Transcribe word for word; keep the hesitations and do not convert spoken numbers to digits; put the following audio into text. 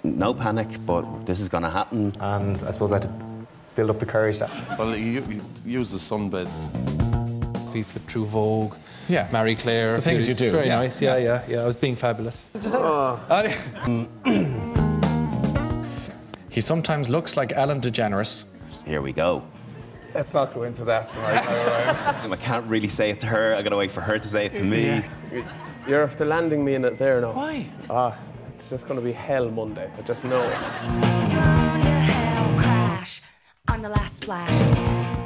no panic, but this is going to happen. And I suppose I had to build up the courage that... Well, he, he uses sunbeds. We flipped through Vogue, yeah. Marie Claire. The things you do. Very yeah. nice, yeah, yeah, yeah. I was being fabulous. Oh. He sometimes looks like Ellen DeGeneres. Here we go. Let's not go into that tonight. I can't really say it to her. I gotta wait for her to say it to me. Yeah. You're after landing me in it there now. Why? Ah, it's just going to be hell Monday. I just know it. You're on your hell crash on the last splash.